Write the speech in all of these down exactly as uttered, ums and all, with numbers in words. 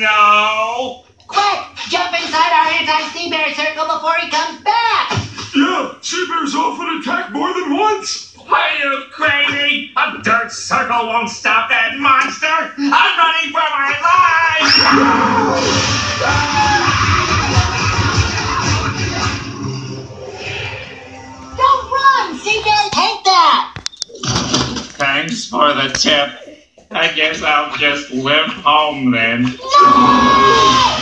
no! Quick! Jump inside our anti-sea bear circle before he comes back! Yeah, sea bears often attack more than once. Are you crazy? A dirt circle won't stop that monster! I'm running for my life! Don't run! Sea bears hate that! Thanks for the tip. I guess I'll just live home then. No!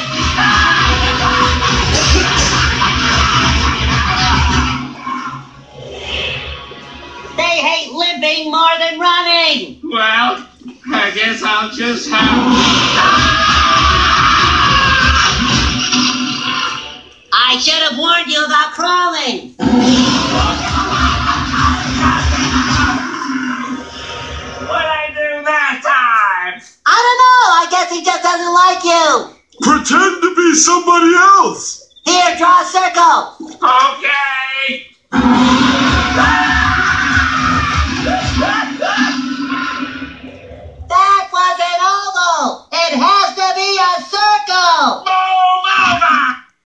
They hate limping more than running! Well, I guess I'll just have... I should have warned you about crawling! What'd I do that time? I don't know! I guess he just doesn't like you! Pretend to be somebody else. Here, draw a circle! Okay!